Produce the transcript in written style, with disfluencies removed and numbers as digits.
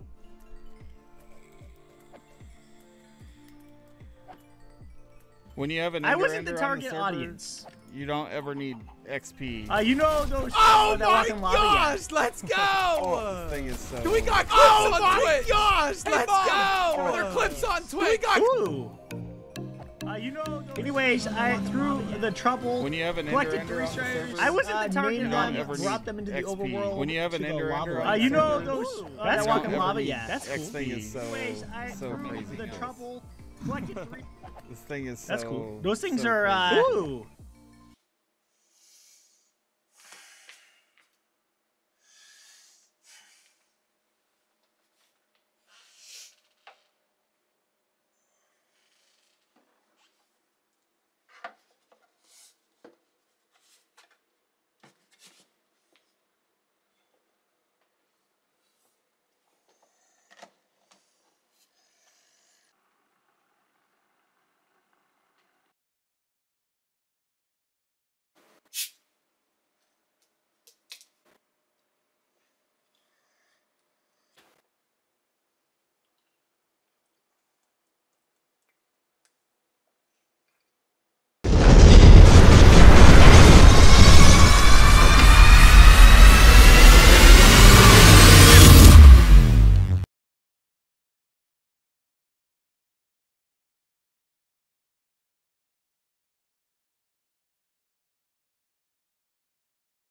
When you have an I wasn't ender the on target server, audience. You don't ever need XP. You know those. Oh that my walk in lava, yeah. gosh! Let's go! Oh, this thing is so... We got clips Oh on my Twitch! gosh! Let's go! Are there clips on Twitch? We got Ooh. You know those. Anyways, I through the trouble. When you have an collected ender 3 on the strangers. server, I wasn't the target you don't audience. ever need Brought them into the XP. overworld. When you have an to the ender lava. on You the know server, those. you That don't walk in ever lava, need yeah. That's X cool. thing is so, Anyways, so through crazy. the good. trouble. Collected 3. This thing is so... That's cool. Those things so are. crazy. Ooh.